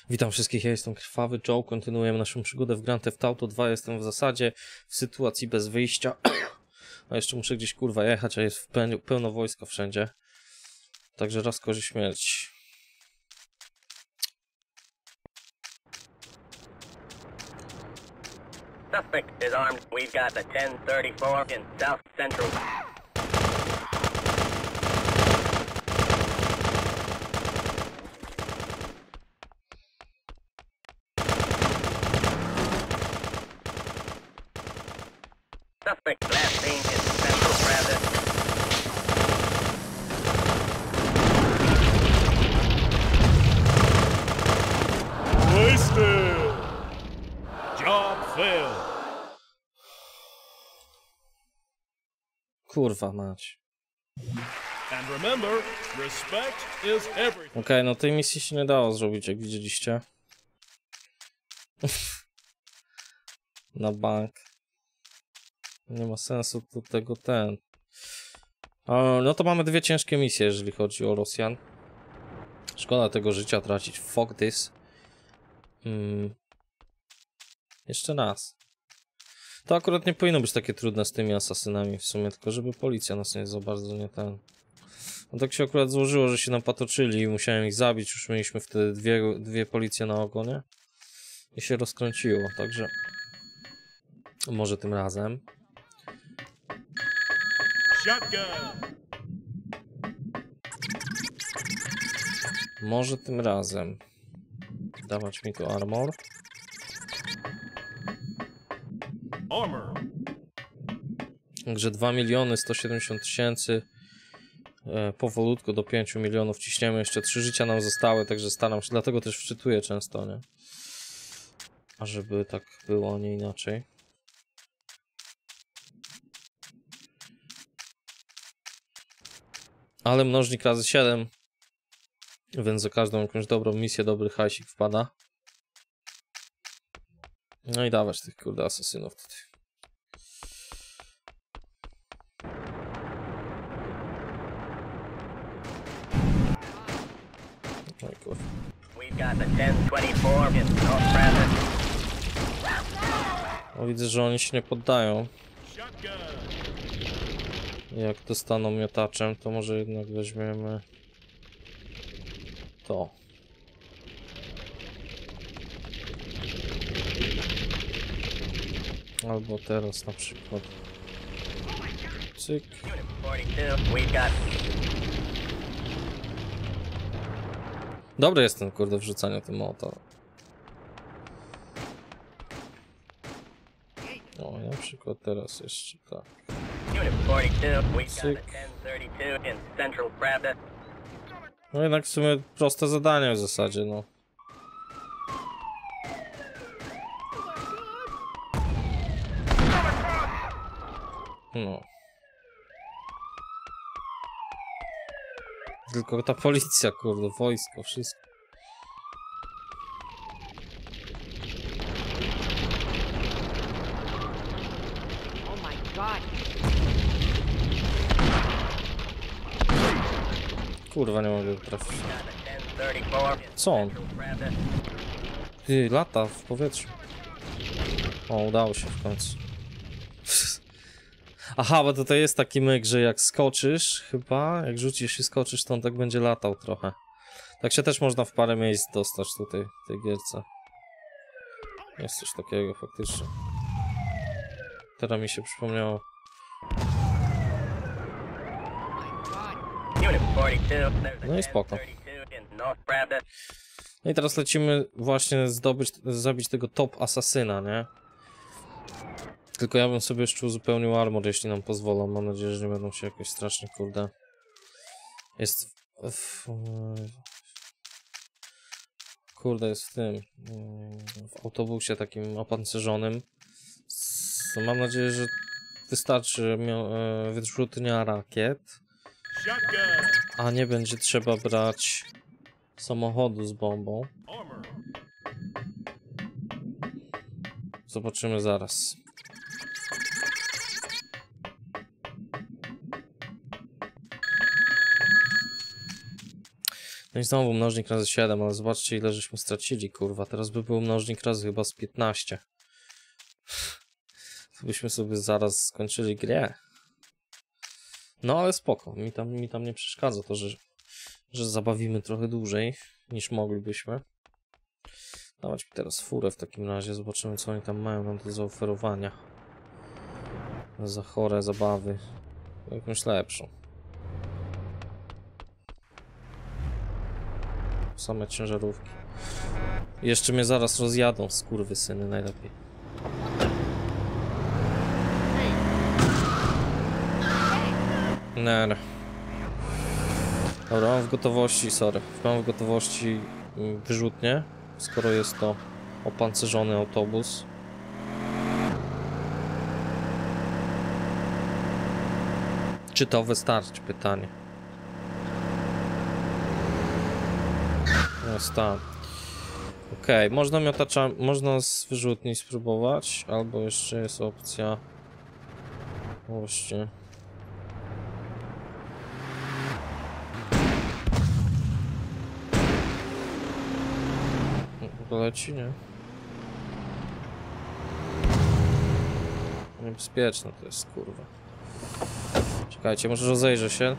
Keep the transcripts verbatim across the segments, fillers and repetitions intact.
Witam wszystkich, ja jestem Krwawy Joe, kontynuujemy naszą przygodę w Grand Theft Auto dwa, jestem w zasadzie w sytuacji bez wyjścia. A jeszcze muszę gdzieś kurwa jechać, a jest w pełno, pełno wojska wszędzie. Także raz korzy śmierć. Suspect is armed. We've got the ten thirty-four in South Central. Suspect last seen in Central Plaza. Wasted. Job failed. Kurwa mać. And remember, respect is everything. Okej, okay, no tej misji się nie dało zrobić, jak widzieliście. Na bank. Nie ma sensu do tego ten. O, no to mamy dwie ciężkie misje, jeżeli chodzi o Rosjan. Szkoda tego życia tracić. Fuck this. Hmm. Jeszcze raz. To akurat nie powinno być takie trudne z tymi asasynami w sumie, tylko żeby policja nas nie za bardzo nie ten. No tak się akurat złożyło, że się nam patoczyli i musiałem ich zabić. Już mieliśmy wtedy dwie, dwie policje na ogonie. I się rozkręciło, także może tym razem. Shotgun. Może tym razem. Dawać mi tu armor. Armor. Także dwa miliony sto siedemdziesiąt tysięcy. E, powolutku do pięciu milionów ciśniemy. Jeszcze trzy życia nam zostały, także staram się. Dlatego też wczytuję często, nie? A żeby tak było, nie inaczej. Ale mnożnik razy siedem. Więc za każdą jakąś dobrą misję dobry hajsik wpada. No i dawać tych kurde asasynów tutaj. Oj kurwa. O, widzę, że oni się nie poddają. Jak dostaną miotaczem, to może jednak weźmiemy to. Albo teraz na przykład. Cyk. Dobry jest ten kurde wrzucanie tym motorem. O, na przykład teraz jeszcze tak. Cyk. No jednak w sumie proste zadanie w zasadzie, no. No. Tylko ta policja, kurde, wojsko, wszystko. Oh my God. Kurwa, nie mogę trafić. Co on? Ty, lata w powietrzu. O, udało się w końcu. Aha, bo tutaj jest taki myk, że jak skoczysz, chyba, jak rzucisz i skoczysz, to on tak będzie latał trochę. Tak się też można w parę miejsc dostać tutaj, w tej gierce. Jest coś takiego faktycznie. Teraz mi się przypomniało. No i spoko. No i teraz lecimy właśnie zdobyć, zabić tego top asasyna, nie? Tylko ja bym sobie jeszcze uzupełnił armor, jeśli nam pozwolą. Mam nadzieję, że nie będą się jakoś strasznie, kurde. Jest w, w, kurde, jest w tym w autobusie takim opancerzonym. Mam nadzieję, że wystarczy wyrzutnia rakiet, a nie będzie trzeba brać samochodu z bombą. Zobaczymy zaraz. No i znowu mnożnik razy siedem, ale zobaczcie ile żeśmy stracili, kurwa. Teraz by był mnożnik razy chyba z piętnaście. To byśmy sobie zaraz skończyli grę. No ale spoko, mi tam, mi tam nie przeszkadza to, że, że zabawimy trochę dłużej niż moglibyśmy. Dawać mi teraz furę w takim razie, zobaczymy co oni tam mają nam do zaoferowania. Za chore zabawy. Jakąś lepszą. Same ciężarówki. I jeszcze mnie zaraz rozjadą, skurwysyny najlepiej. Nie. Dobra, mam w gotowości, sorry. Mam w gotowości wyrzutnie, skoro jest to opancerzony autobus. Czy to wystarczy? Pytanie. Jest tam. Okej, okay, można miotacza, można z wyrzutni spróbować, albo jeszcze jest opcja. Właśnie. To leci, nie? Niebezpieczne to jest, kurwa. Czekajcie, może rozejrzę się.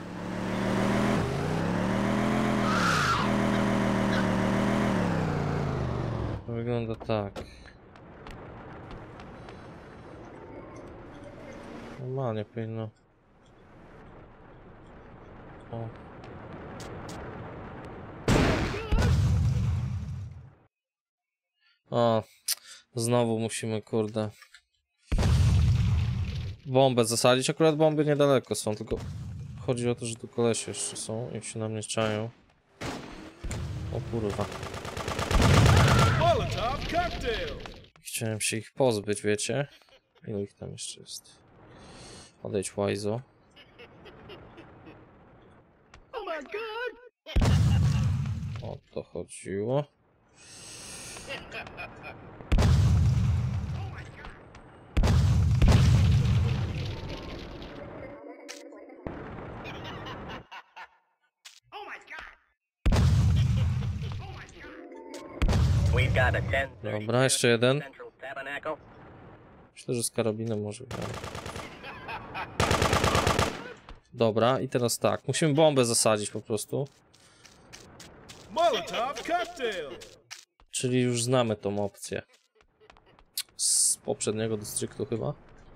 To wygląda tak. Normalnie powinno. O. O, znowu musimy, kurde, bombę zasadzić. Akurat bomby niedaleko są, tylko chodzi o to, że tu kolesie jeszcze są i się na mnie czają. O kurwa. Chciałem się ich pozbyć, wiecie? Ilu ich tam jeszcze jest? Odejdź, Łajzo. O to chodziło. Dobra, jeszcze jeden. Myślę, że z karabinem może być. Dobra, i teraz tak. Musimy bombę zasadzić po prostu. Czyli już znamy tą opcję. Z poprzedniego dystryktu chyba.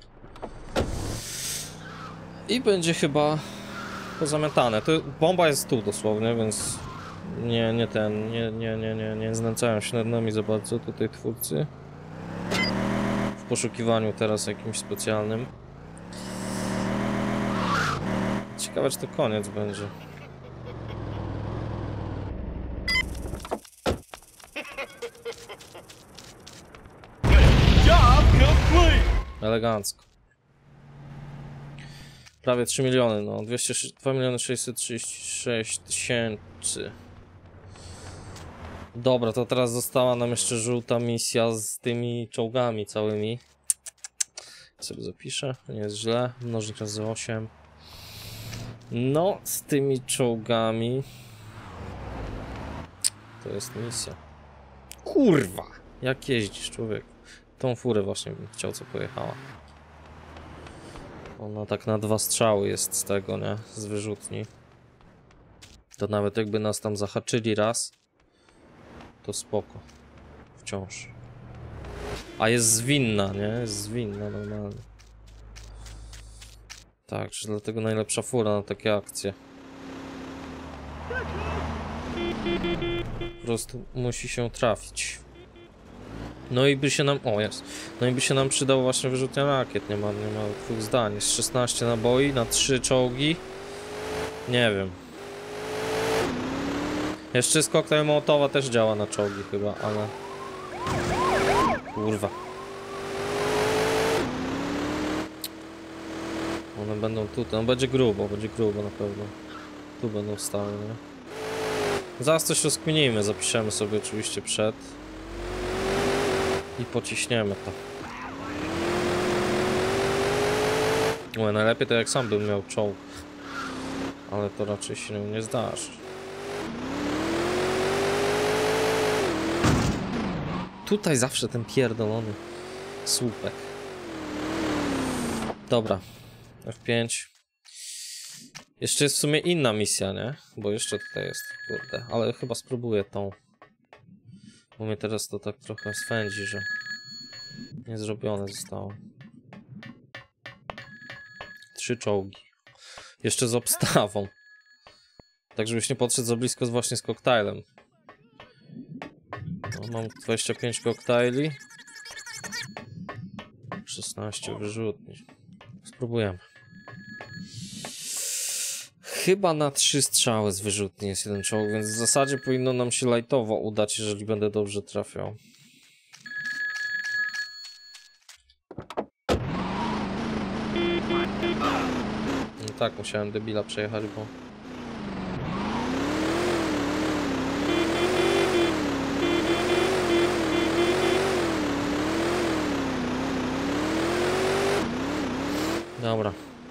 I będzie chyba pozamiatane. To bomba jest tu dosłownie, więc nie, nie ten, nie, nie, nie, nie, nie znęcają się nad nami za bardzo tutaj twórcy. W poszukiwaniu teraz jakimś specjalnym. Ciekawe, czy to koniec będzie. Elegancko. Prawie trzy miliony, no. dwieście, dwa miliony sześćset trzydzieści sześć tysięcy. Dobra, to teraz została nam jeszcze żółta misja z tymi czołgami całymi. Sobie zapiszę, nie jest źle. Mnożnik razy osiem. No, z tymi czołgami to jest misja. Kurwa! Jak jeździsz, człowiek? Tą furę właśnie bym chciał, co pojechała. Ona tak na dwa strzały jest z tego, nie? Z wyrzutni. To nawet jakby nas tam zahaczyli raz, to spoko. Wciąż. A jest zwinna, nie? Jest zwinna normalnie. Tak, że dlatego najlepsza fura na takie akcje. Po prostu musi się trafić. No i by się nam... O, jest. No i by się nam przydał właśnie wyrzutnia rakiet. Nie ma, nie ma dwóch zdań. Jest szesnaście naboi na trzy czołgi. Nie wiem. Jeszcze z koktajl Mołotowa też działa na czołgi chyba, ale... Kurwa. One będą tutaj. No będzie grubo, będzie grubo na pewno. Tu będą stały, nie? Zaraz coś rozkminimy, zapiszemy sobie oczywiście przed. I pociśniemy to. Ue, najlepiej to jak sam bym miał czołg. Ale to raczej się nie zdarzy. Tutaj zawsze ten pierdolony słupek. Dobra. F pięć. Jeszcze jest w sumie inna misja, nie? Bo jeszcze tutaj jest, kurde. Ale chyba spróbuję tą. Bo mnie teraz to tak trochę swędzi, że nie zrobione zostało. Trzy czołgi. Jeszcze z obstawą. Tak, żebyś nie podszedł za blisko właśnie z koktajlem. No, mam dwadzieścia pięć koktajli. szesnaście wyrzutni. Spróbujemy. Chyba na trzy strzały z wyrzutni jest jeden czołg, więc w zasadzie powinno nam się lajtowo udać, jeżeli będę dobrze trafiał. No tak, musiałem debila przejechać, bo... Dobra.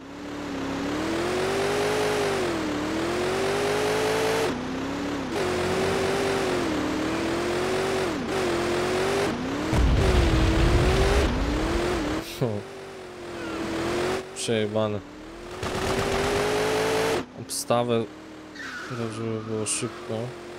Przejebane. Obstawę, żeby było szybko.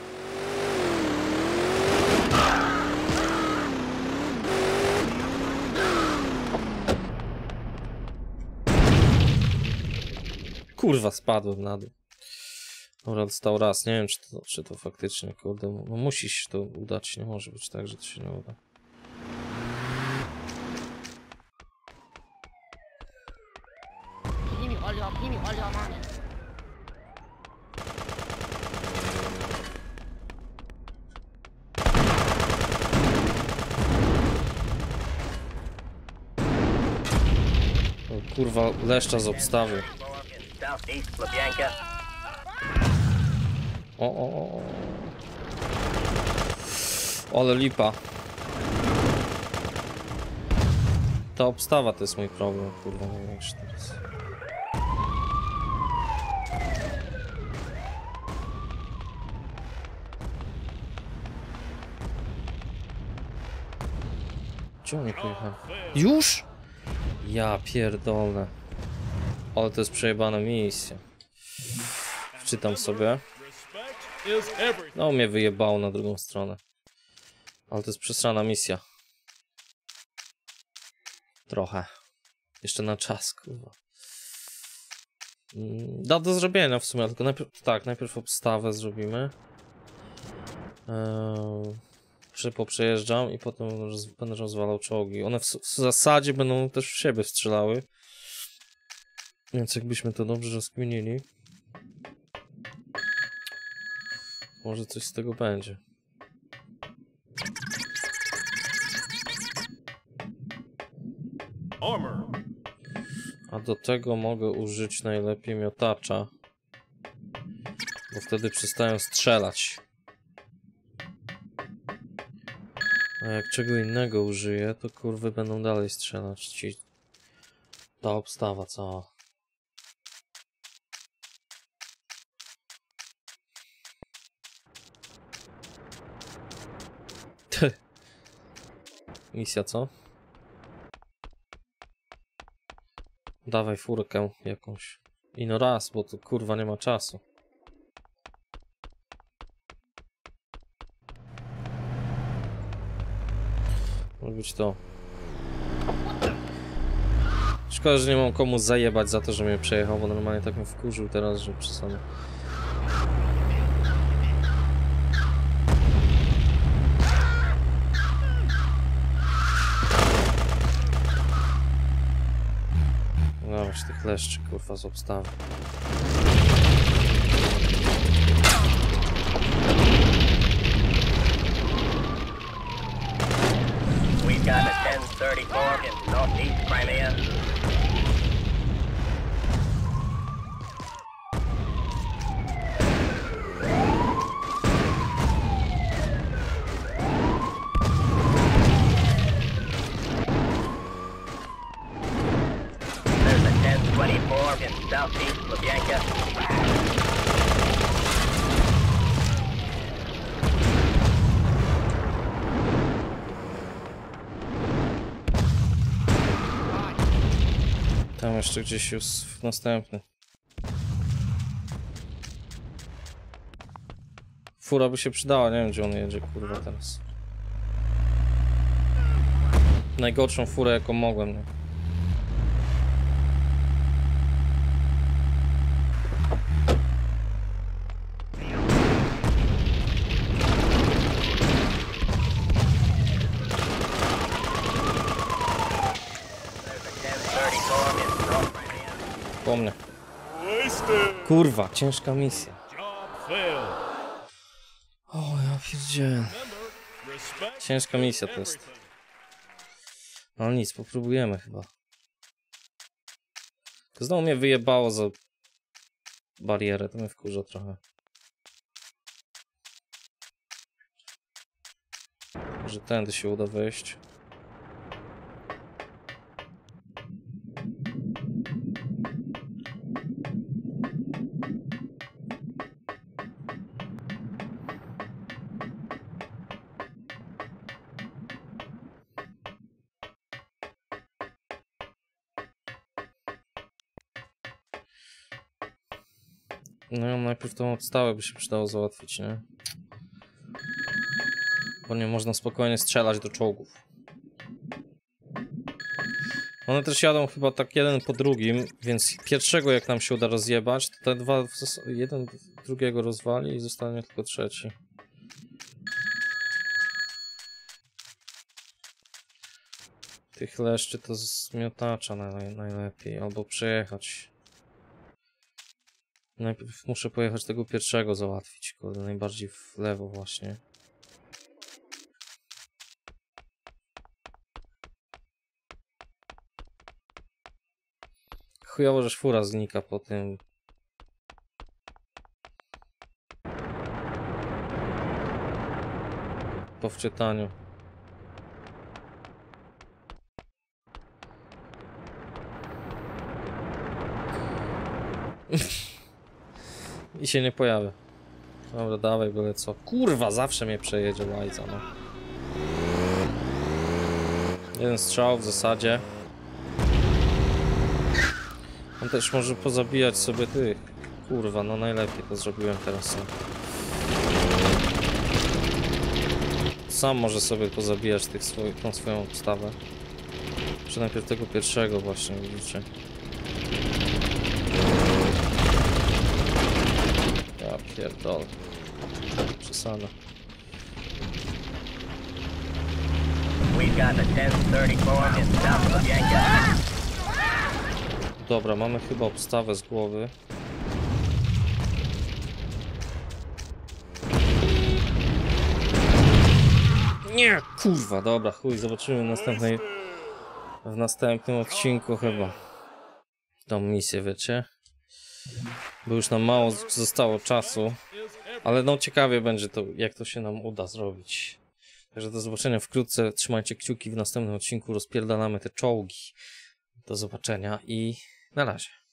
Kurwa, spadłem na dół. Dobra, dostał raz. Nie wiem, czy to, czy to faktycznie, kurde, no musi się to udać. Nie może być tak, że to się nie uda. 힘이 걸려, 힘이 걸려, 나는. O, kurwa, leszcza z obstawy. Southeast Lubyanka. O, o, o. Ale lipa. Ta obstawa to jest mój problem, kurwa, największy teraz. Gdzie oni pojechali? Już? Ja pierdolę. Ale to jest przejebana misja. Wczytam sobie. No mnie wyjebało na drugą stronę. Ale to jest przesrana misja. Trochę. Jeszcze na czas, kurwa. Da do zrobienia w sumie, tylko najpierw, tak, najpierw obstawę zrobimy. Eee, poprzejeżdżam i potem roz, będę rozwalał czołgi. One w, w zasadzie będą też w siebie strzelały. Więc jakbyśmy to dobrze rozkminili, może coś z tego będzie. Armor. A do tego mogę użyć najlepiej miotacza, bo wtedy przestają strzelać. A jak czego innego użyję, to kurwy będą dalej strzelać ci. Ta obstawa cała. Misja co? Dawaj furkę jakąś. I no raz, bo tu kurwa nie ma czasu. Może być to. Szkoda, że nie mam komu zajebać za to, że mnie przejechał, bo normalnie tak mnie wkurzył teraz, że przesadę. Dawać tych leszczy, kurwa, z obstawy. We've got a ten thirty-four in northeast Crimea. There's a ten twenty-four in southeast Lubyanka. jeszcze gdzieś już w następny. Fura by się przydała, nie wiem gdzie on jedzie, kurwa teraz. Najgorszą furę jaką mogłem, nie? Po mnie. Kurwa, ciężka misja. Job failed. O, ja pierdzielę. Remember, respect Ciężka is misja to jest. everything. No nic, popróbujemy chyba. Znowu mnie wyjebało za barierę, to mnie wkurza trochę. Może tędy się uda wejść. No najpierw tą odstałę by się przydało załatwić, nie? Bo nie można spokojnie strzelać do czołgów. One też jadą chyba tak jeden po drugim, więc pierwszego jak nam się uda rozjebać, to te dwa, jeden drugiego rozwali i zostanie tylko trzeci. Tych leszczy to z miotacza naj, najlepiej, albo przejechać. Najpierw muszę pojechać tego pierwszego załatwić, kurde, najbardziej w lewo właśnie. Chujowo, że fura znika po tym. Po wczytaniu. I się nie pojawia. Dobra, dawaj, byle co. Kurwa, zawsze mnie przejedzie łajca, no. Jeden strzał w zasadzie. On też może pozabijać sobie tych. Kurwa, no najlepiej to zrobiłem teraz. No. Sam może sobie pozabijać tych swój, tą swoją obstawę. Czy najpierw tego pierwszego właśnie, widzicie. Ja pierdolę. Przesada. We've got the ten thirty-four in south of Yanka. Dobra, mamy chyba obstawę z głowy. Nie, kurwa, dobra, chuj, zobaczymy w następnej w następnym odcinku chyba tą misję, wiecie? Bo już nam mało zostało czasu, ale no ciekawie będzie to, jak to się nam uda zrobić. Także do zobaczenia wkrótce, trzymajcie kciuki, w następnym odcinku rozpierdalamy te czołgi. Do zobaczenia i na razie.